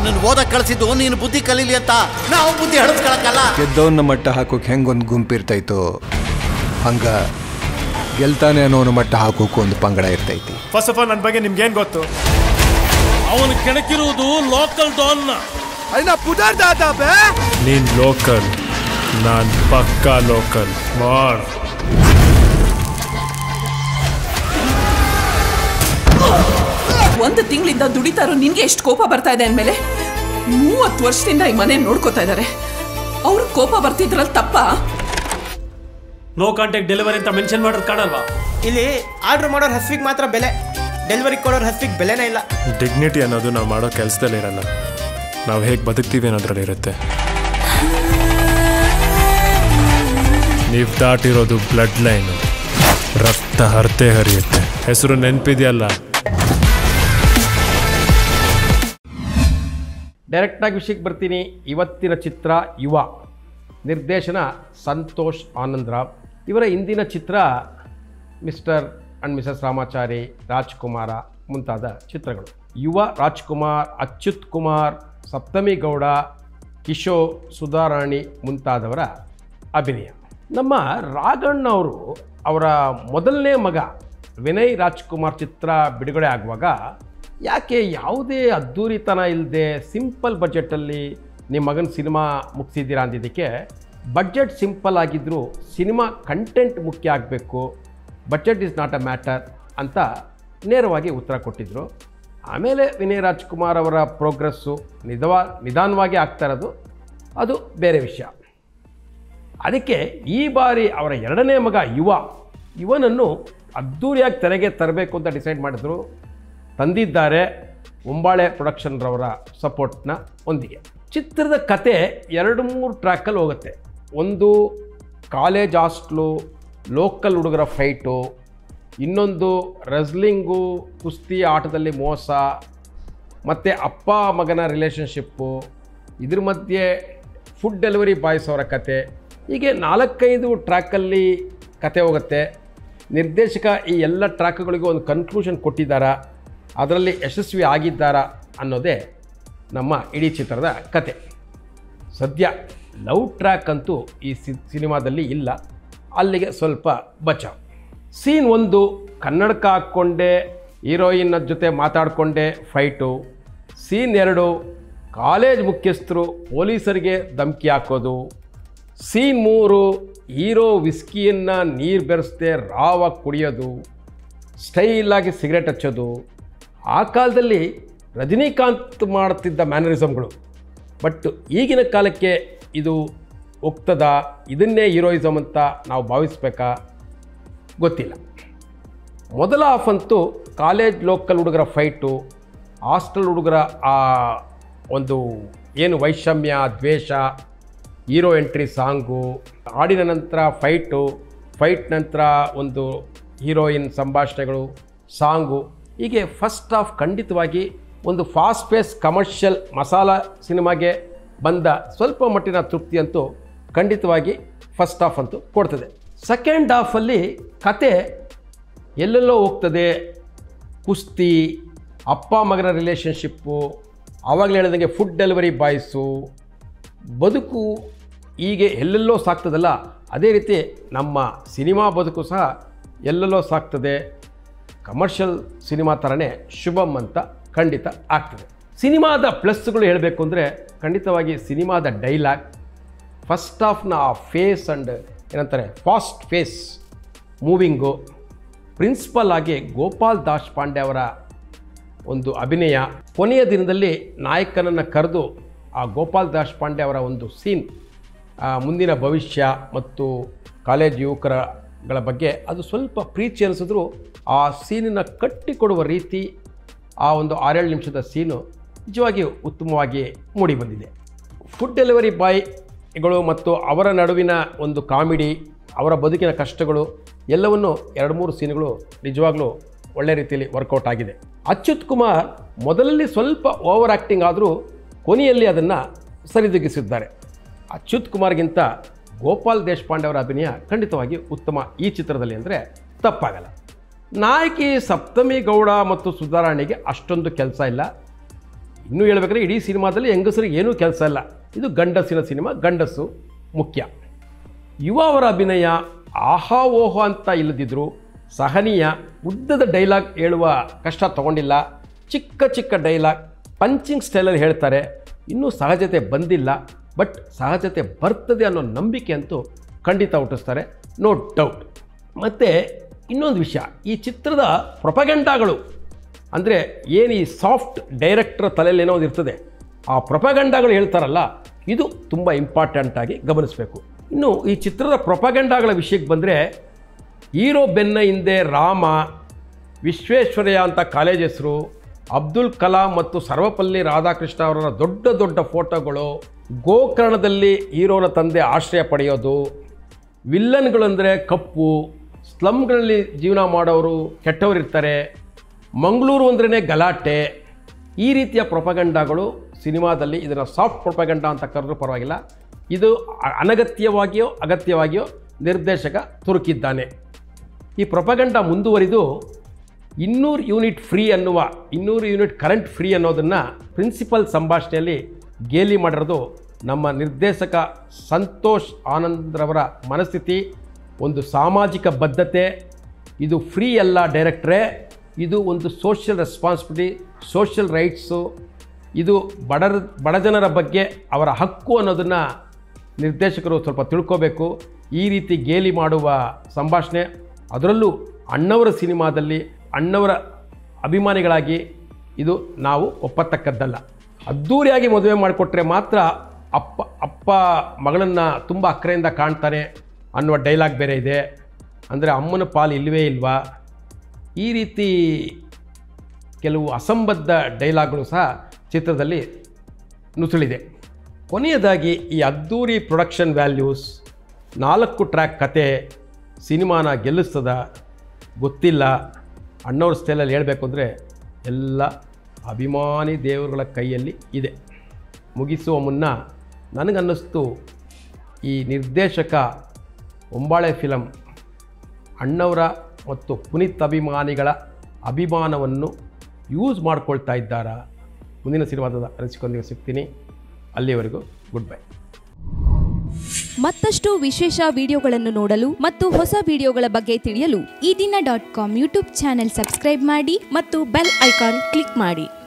ನಿನ್ನನ್ನು ಓದಕ್ಕೆ ಕಳಿಸಿದ್ದು ನೀನು ಬುದ್ಧಿ ಕಲೀಲಿ ಅಂತ. ನಾವು ಬುದ್ಧಿ ಹಳಸ್ಕೊಳಕ್ಕಲ್ಲ. ಗೆದ್ದವನ್ನ ಮಟ್ಟ ಹಾಕೋಕೆ ಹೆಂಗೊಂದು ಗುಂಪಿರ್ತೈತೋ ಹಂಗ ಗೆಲ್ತಾನೆ ಅನ್ನೋನ ಮಟ್ಟ ಹಾಕೋಕೆ ಒಂದು ಪಂಗಡ ಇರ್ತೈತಿ. ಫಸ್ಟ್ ಆಫ್ ಆಲ್ ನನ್ನ ಬಗ್ಗೆ ನಿಮ್ಗೇನು ಗೊತ್ತು? ಅವನು ಕೆಣಕಿರುವುದು ಲೋಕಲ್ ಡಾನ್ನ. ನೀನ್ ಲೋಕಲ್, ನಾನ್ ಪಕ್ಕಾ ಲೋಕಲ್. ಮಾರ್ ಒಂದು ತಿಂಗಳಿಂದ ದುಡಿತಾರೋ ನಿನ್ಗೆ ಎಷ್ಟು ಕೋಪ ಬರ್ತಾ ಇದೆ ಅಂದಮೇಲೆ 30 ವರ್ಷದಿಂದ ಈ ಮನೆ ನೋಡ್ಕೋತಾ ಇದ್ದಾರೆ. ಅವ್ರ ಕೋಪ ಬರ್ತಿದ್ರಲ್ಲಿ ತಪ್ಪ? ನೋ ಕಾಂಟ್ಯಾಕ್ಟ್ ಡೆಲಿವರಿ ಅಂತ ಮೆನ್ಷನ್ ಮಾಡೋದು ಕಾಣಲ್ವಾ? ಇಲ್ಲಿ ಆರ್ಡರ್ ಮಾಡೋರ್ ಹಸ್ವಿಗೆ ಮಾತ್ರ ಬೆಲೆ, ಡೆಲಿವರಿ ಕೊಡೋರ್ ಹಸ್ವಿಗೆ ಬೆಲೆನೇ ಇಲ್ಲ. ಡಿಗ್ನಿಟಿ ಅನ್ನೋದು ನಾವು ಮಾಡೋ ಕೆಲಸದಲ್ಲಿ ಇರಲ್ಲ, ನಾವು ಹೇಗೆ ಬದುಕ್ತೀವಿ ಅನ್ನೋದ್ರಲ್ಲಿ ಇರುತ್ತೆ. ನೀವು ದಾಟಿರೋದು ಬ್ಲಡ್ ಲೈನು, ರಕ್ತ ಹರ್ತೆ ಹರಿಯುತ್ತೆ. ಹೆಸರು ನೆನಪಿದೆಯಲ್ಲ? ಡೈರೆಕ್ಟಾಗಿ ವಿಷಯಕ್ಕೆ ಬರ್ತೀನಿ. ಇವತ್ತಿನ ಚಿತ್ರ ಯುವ, ನಿರ್ದೇಶನ ಸಂತೋಷ್ ಆನಂದರಾವ್. ಇವರ ಇಂದಿನ ಚಿತ್ರ mister and Mrs Ramachari, Rajakumara ಮುಂತಾದ ಚಿತ್ರಗಳು. ಯುವ ರಾಜ್ಕುಮಾರ್, ಅಚ್ಯುತ್ ಕುಮಾರ್, ಸಪ್ತಮಿ ಗೌಡ, ಕಿಶೋರ್, ಸುಧಾರಾಣಿ ಮುಂತಾದವರ ಅಭಿನಯ. ನಮ್ಮ ರಾಘಣ್ಣ ಅವರು ಅವರ ಮೊದಲನೇ ಮಗ ವಿನಯ್ ರಾಜ್ಕುಮಾರ್ ಚಿತ್ರ ಬಿಡುಗಡೆ ಆಗುವಾಗ ಯಾಕೆ ಯಾವುದೇ ಅದ್ದೂರಿತನ ಇಲ್ಲದೆ ಸಿಂಪಲ್ ಬಜೆಟಲ್ಲಿ ನಿಮ್ಮ ಮಗನ ಸಿನಿಮಾ ಮುಗಿಸಿದ್ದೀರಾ ಅಂದಿದ್ದಕ್ಕೆ, ಬಡ್ಜೆಟ್ ಸಿಂಪಲ್ ಆಗಿದ್ದರೂ ಸಿನಿಮಾ ಕಂಟೆಂಟ್ ಮುಖ್ಯ ಆಗಬೇಕು, budget is not a matter ಅಂತ ನೇರವಾಗಿ ಉತ್ತರ ಕೊಟ್ಟಿದ್ದರು. ಆಮೇಲೆ ವಿನಯ್ ರಾಜ್ಕುಮಾರ್ ಅವರ ಪ್ರೋಗ್ರೆಸ್ಸು ನಿಧಾನವಾಗಿ ಆಗ್ತಾ ಇರೋದು ಅದು ಬೇರೆ ವಿಷಯ. ಅದಕ್ಕೆ ಈ ಬಾರಿ ಅವರ ಎರಡನೇ ಮಗ ಯುವನನ್ನು ಅದ್ಧೂರಿಯಾಗಿ ತೆರೆಗೆ ತರಬೇಕು ಅಂತ ಡಿಸೈಡ್ ಮಾಡಿದ್ರು. ತಂದಿದ್ದಾರೆ ಒಂಬಾಳೆ ಪ್ರೊಡಕ್ಷನ್ರವರ ಸಪೋರ್ಟ್ನ ಒಂದಿಗೆ. ಚಿತ್ರದ ಕತೆ 2-3 ಟ್ರ್ಯಾಕಲ್ಲಿ ಹೋಗುತ್ತೆ. ಒಂದು ಕಾಲೇಜ್ ಹಾಸ್ಟ್ಲು, ಲೋಕಲ್ ಹುಡುಗರ ಫೈಟು, ಇನ್ನೊಂದು ರೆಸ್ಲಿಂಗು, ಕುಸ್ತಿ ಆಟದಲ್ಲಿ ಮೋಸ, ಮತ್ತು ಅಪ್ಪ ಮಗನ ರಿಲೇಷನ್ಶಿಪ್ಪು, ಇದ್ರ ಮಧ್ಯೆ ಫುಡ್ ಡೆಲಿವರಿ ಬಾಯ್ಸ್ ಅವರ ಕತೆ. ಹೀಗೆ 4-5 ಟ್ರ್ಯಾಕಲ್ಲಿ ಕತೆ ಹೋಗುತ್ತೆ. ನಿರ್ದೇಶಕ ಈ ಎಲ್ಲ ಟ್ರ್ಯಾಕ್ಗಳಿಗೂ ಒಂದು ಕನ್ಕ್ಲೂಷನ್ ಕೊಟ್ಟಿದ್ದಾರಾ, ಅದರಲ್ಲಿ ಯಶಸ್ವಿ ಆಗಿದ್ದಾರಾ ಅನ್ನೋದೇ ನಮ್ಮ ಇಡೀ ಚಿತ್ರದ ಕತೆ. ಸದ್ಯ ಲವ್ ಟ್ರ್ಯಾಕ್ ಅಂತೂ ಈ ಸಿನಿಮಾದಲ್ಲಿ ಇಲ್ಲ, ಅಲ್ಲಿಗೆ ಸ್ವಲ್ಪ ಬಚಾವ್. ಸೀನ್ 1 ಕನ್ನಡಕ ಹಾಕ್ಕೊಂಡೆ ಹೀರೋಯಿನ್ನ ಜೊತೆ ಮಾತಾಡಿಕೊಂಡೆ ಫೈಟು. ಸೀನ್ 2 ಕಾಲೇಜ್ ಮುಖ್ಯಸ್ಥರು ಪೊಲೀಸರಿಗೆ ಧಮಕಿ ಹಾಕೋದು. ಸೀನ್ 3 ಹೀರೋ ವಿಸ್ಕಿಯನ್ನು ನೀರು ಬೆರೆಸದೆ ರಾವಾಗಿ ಕುಡಿಯೋದು, ಸ್ಟೈಲಾಗಿ ಸಿಗರೇಟ್ ಹಚ್ಚೋದು. ಆ ಕಾಲದಲ್ಲಿ ರಜನಿಕಾಂತ್ ಮಾಡ್ತಿದ್ದ ಮ್ಯಾನರಿಸಮ್ಗಳು, ಬಟ್ ಈಗಿನ ಕಾಲಕ್ಕೆ ಇದು ಒಗ್ತದ? ಇದನ್ನೇ ಹೀರೋಯಿಸಮ್ ಅಂತ ನಾವು ಭಾವಿಸ್ಬೇಕಾ ಗೊತ್ತಿಲ್ಲ. ಮೊದಲ ಹಾಫ್ ಅಂತೂ ಕಾಲೇಜ್ ಲೋಕಲ್ ಹುಡುಗರ ಫೈಟು, ಹಾಸ್ಟೆಲ್ ಹುಡುಗರ ಆ ಒಂದು ಏನು ವೈಷಮ್ಯ, ದ್ವೇಷ, ಹೀರೋ ಎಂಟ್ರಿ ಸಾಂಗು, ಹಾಡಿನ ನಂತರ ಫೈಟ್ ನಂತರ ಒಂದು ಹೀರೋಯಿನ್ ಸಂಭಾಷಣೆಗಳು, ಸಾಂಗು. ಹೀಗೆ ಫಸ್ಟ್ ಹಾಫ್ ಖಂಡಿತವಾಗಿ ಒಂದು ಫಾಸ್ಟ್ ಪೇಸ್ ಕಮರ್ಷಿಯಲ್ ಮಸಾಲ ಸಿನಿಮಾಗೆ ಬಂದ ಸ್ವಲ್ಪ ಮಟ್ಟಿನ ತೃಪ್ತಿ ಅಂತೂ ಖಂಡಿತವಾಗಿ ಫಸ್ಟ್ ಹಾಫ್ ಅಂತೂ ಕೊಡ್ತದೆ. ಸೆಕೆಂಡ್ ಹಾಫಲ್ಲಿ ಕತೆ ಎಲ್ಲೆಲ್ಲೋ ಹೋಗ್ತದೆ. ಕುಸ್ತಿ, ಅಪ್ಪ ಮಗನ ರಿಲೇಷನ್ಶಿಪ್ಪು, ಆವಾಗಲೇ ಹೇಳಿದಂಗೆ ಫುಡ್ ಡೆಲಿವರಿ ಬಾಯ್ಸು, ಬದುಕು ಹೀಗೆ ಎಲ್ಲೆಲ್ಲೋ ಸಾಕ್ತದಲ್ಲ, ಅದೇ ರೀತಿ ನಮ್ಮ ಸಿನಿಮಾ ಬದುಕು ಸಹ ಎಲ್ಲೆಲ್ಲೋ ಸಾಕ್ತದೆ. ಕಮರ್ಷಿಯಲ್ ಸಿನಿಮಾ ಥರನೇ ಶುಭಮ್ ಅಂತ ಖಂಡಿತ ಆಗ್ತದೆ. ಸಿನಿಮಾದ ಪ್ಲಸ್ಗಳು ಹೇಳಬೇಕು ಅಂದರೆ ಖಂಡಿತವಾಗಿ ಸಿನಿಮಾದ ಡೈಲಾಗ್, ಫಸ್ಟ್ ಹಾಫ್ನ ಆ ಫೇಸ್ ಆ್ಯಂಡ್ ಏನಂತಾರೆ ಫಾಸ್ಟ್ ಫೇಸ್ ಮೂವಿಂಗು, ಪ್ರಿನ್ಸಿಪಲ್ ಆಗಿ ಗೋಪಾಲ್ ದೇಶಪಾಂಡೆ ಅವರ ಒಂದು ಅಭಿನಯ, ಕೊನೆಯ ದಿನದಲ್ಲಿ ನಾಯಕನನ್ನು ಕರೆದು ಆ ಗೋಪಾಲ್ ದೇಶಪಾಂಡೆ ಅವರ ಒಂದು ಸೀನ್, ಮುಂದಿನ ಭವಿಷ್ಯ ಮತ್ತು ಕಾಲೇಜ್ ಯುವಕರಗಳ ಬಗ್ಗೆ ಅದು ಸ್ವಲ್ಪ ಪ್ರೀತಿ ಅನಿಸಿದ್ರು ಆ ಸೀನನ್ನು ಕಟ್ಟಿಕೊಡುವ ರೀತಿ, ಆ ಒಂದು 6-7 ನಿಮಿಷದ ಸೀನು ನಿಜವಾಗಿಯೂ ಉತ್ತಮವಾಗಿ ಮೂಡಿಬಂದಿದೆ. ಫುಡ್ ಡೆಲಿವರಿ ಬಾಯ್ಗಳು ಮತ್ತು ಅವರ ನಡುವಿನ ಒಂದು ಕಾಮಿಡಿ, ಅವರ ಬದುಕಿನ ಕಷ್ಟಗಳು ಎಲ್ಲವನ್ನು 2-3 ಸೀನ್ಗಳು ನಿಜವಾಗ್ಲೂ ಒಳ್ಳೆ ರೀತಿಯಲ್ಲಿ ವರ್ಕೌಟ್ ಆಗಿದೆ. ಅಚ್ಯುತ್ ಕುಮಾರ್ ಮೊದಲಲ್ಲಿ ಸ್ವಲ್ಪ ಓವರ್ ಆ್ಯಕ್ಟಿಂಗ್ ಆದರೂ ಕೊನೆಯಲ್ಲಿ ಅದನ್ನು ಸರಿದೂಗಿಸಿದ್ದಾರೆ. ಅಚ್ಯುತ್ ಕುಮಾರ್ಗಿಂತ ಗೋಪಾಲ್ ದೇಶಪಾಂಡೆ ಅವರ ಅಭಿನಯ ಖಂಡಿತವಾಗಿ ಉತ್ತಮ ಈ ಚಿತ್ರದಲ್ಲಿ ಅಂದರೆ ತಪ್ಪಾಗಲ್ಲ. ನಾಯಕಿ ಸಪ್ತಮಿ ಗೌಡ ಮತ್ತು ಸುಧಾರಾಣಿಗೆ ಅಷ್ಟೊಂದು ಕೆಲಸ ಇಲ್ಲ. ಇನ್ನೂ ಹೇಳ್ಬೇಕಾದ್ರೆ ಇಡೀ ಸಿನಿಮಾದಲ್ಲಿ ಹೆಂಗಸರಿಗೆ ಏನೂ ಕೆಲಸ ಇಲ್ಲ, ಇದು ಗಂಡಸಿನ ಸಿನಿಮಾ, ಗಂಡಸು ಮುಖ್ಯ. ಯುವ ಅವರ ಅಭಿನಯ ಆಹಾ ಓಹೋ ಅಂತ ಇಲ್ಲದಿದ್ದರೂ ಸಹನೀಯ. ಉದ್ದದ ಡೈಲಾಗ್ ಹೇಳುವ ಕಷ್ಟ ತಗೊಂಡಿಲ್ಲ, ಚಿಕ್ಕ ಚಿಕ್ಕ ಡೈಲಾಗ್ ಪಂಚಿಂಗ್ ಸ್ಟೈಲಲ್ಲಿ ಹೇಳ್ತಾರೆ. ಇನ್ನೂ ಸಹಜತೆ ಬಂದಿಲ್ಲ, ಬಟ್ ಸಹಜತೆ ಬರ್ತದೆ ಅನ್ನೋ ನಂಬಿಕೆ ಅಂತೂ ಖಂಡಿತ ಹುಟ್ಟಿಸ್ತಾರೆ, ನೋ ಡೌಟ್. ಮತ್ತು ಇನ್ನೊಂದು ವಿಷಯ, ಈ ಚಿತ್ರದ ಪ್ರೊಪಗಂಡಾಗಳು ಅಂದರೆ ಏನು ಈ ಸಾಫ್ಟ್ ಡೈರೆಕ್ಟರ್ ತಲೆಯಲ್ಲಿ ಏನೋ ಇರ್ತದೆ, ಆ ಪ್ರೊಪಗಂಡಾಗಳು ಹೇಳ್ತಾರಲ್ಲ, ಇದು ತುಂಬ ಇಂಪಾರ್ಟೆಂಟಾಗಿ ಗಮನಿಸಬೇಕು. ಇನ್ನು ಈ ಚಿತ್ರದ ಪ್ರೊಪಗಂಡಾಗಳ ವಿಷಯಕ್ಕೆ ಬಂದರೆ, ಹೀರೋ ಬೆನ್ನ ಹಿಂದೆ ರಾಮ, ವಿಶ್ವೇಶ್ವರಯ್ಯ ಅಂತ ಕಾಲೇಜ್ ಹೆಸರು, ಅಬ್ದುಲ್ ಕಲಾಂ ಮತ್ತು ಸರ್ವಪಲ್ಲಿ ರಾಧಾಕೃಷ್ಣ ಅವರ ದೊಡ್ಡ ದೊಡ್ಡ ಫೋಟೋಗಳು, ಗೋಕರ್ಣದಲ್ಲಿ ಹೀರೋನ ತಂದೆ ಆಶ್ರಯ ಪಡೆಯೋದು, ವಿಲ್ಲನ್ಗಳಂದರೆ ಕಪ್ಪು, ಸ್ಲಮ್ಗಳಲ್ಲಿ ಜೀವನ ಮಾಡೋರು ಕೆಟ್ಟವರಿರ್ತಾರೆ, ಮಂಗಳೂರು ಅಂದ್ರೇ ಗಲಾಟೆ, ಈ ರೀತಿಯ ಪ್ರೊಪಗಂಡಾಗಳು ಸಿನಿಮಾದಲ್ಲಿ, ಇದನ್ನು ಸಾಫ್ಟ್ ಪ್ರೊಪಗಂಡ ಅಂತ ಕರೆದ್ರೂ ಪರವಾಗಿಲ್ಲ, ಇದು ಅನಗತ್ಯವಾಗಿಯೋ ಅಗತ್ಯವಾಗಿಯೋ ನಿರ್ದೇಶಕ ತುರುಕಿದ್ದಾನೆ. ಈ ಪ್ರೊಪಗಂಡ ಮುಂದುವರಿದು 200 ಯೂನಿಟ್ ಫ್ರೀ ಅನ್ನುವ 200 ಯೂನಿಟ್ ಕರೆಂಟ್ ಫ್ರೀ ಅನ್ನೋದನ್ನು ಪ್ರಿನ್ಸಿಪಲ್ ಸಂಭಾಷಣೆಯಲ್ಲಿ ಗೇಲಿ ಮಾಡಿರೋದು ನಮ್ಮ ನಿರ್ದೇಶಕ ಸಂತೋಷ್ ಆನಂದ್ರವರ ಮನಸ್ಥಿತಿ, ಒಂದು ಸಾಮಾಜಿಕ ಬದ್ಧತೆ. ಇದು ಫ್ರೀ ಅಲ್ಲ ಡೈರೆಕ್ಟ್ರೇ, ಇದು ಒಂದು ಸೋಷಿಯಲ್ ರೆಸ್ಪಾನ್ಸಿಬಿಲಿಟಿ, ಸೋಷಿಯಲ್ ರೈಟ್ಸು, ಇದು ಬಡಜನರ ಬಗ್ಗೆ ಅವರ ಹಕ್ಕು ಅನ್ನೋದನ್ನು ನಿರ್ದೇಶಕರು ಸ್ವಲ್ಪ ತಿಳ್ಕೋಬೇಕು. ಈ ರೀತಿ ಗೇಲಿ ಮಾಡುವ ಸಂಭಾಷಣೆ, ಅದರಲ್ಲೂ ಅಣ್ಣವರ ಸಿನಿಮಾದಲ್ಲಿ ಅಣ್ಣವರ ಅಭಿಮಾನಿಗಳಾಗಿ ಇದು ನಾವು ಒಪ್ಪತಕ್ಕದ್ದಲ್ಲ. ಅದ್ಧೂರಿಯಾಗಿ ಮದುವೆ ಮಾಡಿಕೊಟ್ರೆ ಮಾತ್ರ ಅಪ್ಪ ಮಗಳನ್ನು ತುಂಬ ಅಕ್ಕರೆಯಿಂದ ಕಾಣ್ತಾನೆ ಅನ್ನುವ ಡೈಲಾಗ್ ಬೇರೆ ಇದೆ. ಅಂದರೆ ಅಮ್ಮನ ಪಾಲು ಇಲ್ಲವೇ ಇಲ್ವಾ, ಈ ರೀತಿ ಕೆಲವು ಅಸಂಬದ್ಧ ಡೈಲಾಗ್ಗಳು ಸಹ ಚಿತ್ರದಲ್ಲಿ ನುಸುಳಿದೆ. ಕೊನೆಯದಾಗಿ ಈ ಅದ್ಧೂರಿ ಪ್ರೊಡಕ್ಷನ್ ವ್ಯಾಲ್ಯೂಸ್, 4 ಟ್ರ್ಯಾಕ್ ಕತೆ ಸಿನಿಮಾನ ಗೆಲ್ಲಿಸ್ತದ ಗೊತ್ತಿಲ್ಲ. ಅಣ್ಣವ್ರ ಸ್ಟೈಲಲ್ಲಿ ಹೇಳಬೇಕು ಅಂದರೆ ಎಲ್ಲ ಅಭಿಮಾನಿ ದೇವರುಗಳ ಕೈಯಲ್ಲಿ ಇದೆ. ಮುಗಿಸುವ ಮುನ್ನ ನನಗನ್ನಿಸ್ತು, ಈ ನಿರ್ದೇಶಕ ಒಂಬಾಳೆ ಫಿಲಮ್ ಅಣ್ಣವರ ಮತ್ತು ಪುನೀತ್ ಅಭಿಮಾನಿಗಳ ಅಭಿಮಾನವನ್ನು ಯೂಸ್ ಮಾಡ್ಕೊಳ್ತಾ ಇದ್ದಾರಾ? ಮುಂದಿನ ಸಿನಿಮಾದ ಅನಿಸಿಕೊಂಡು ಸಿಗ್ತೀನಿ. ಅಲ್ಲಿವರೆಗೂ ಗುಡ್ ಬೈ. ಮತ್ತಷ್ಟು ವಿಶೇಷ ವಿಡಿಯೋಗಳನ್ನು ನೋಡಲು ಮತ್ತು ಹೊಸ ವಿಡಿಯೋಗಳ ಬಗ್ಗೆ ತಿಳಿಯಲು ಈ ದಿನ .com ಯೂಟ್ಯೂಬ್ ಚಾನೆಲ್ ಸಬ್ಸ್ಕ್ರೈಬ್ ಮಾಡಿ ಮತ್ತು ಬೆಲ್ ಐಕಾನ್ ಕ್ಲಿಕ್ ಮಾಡಿ.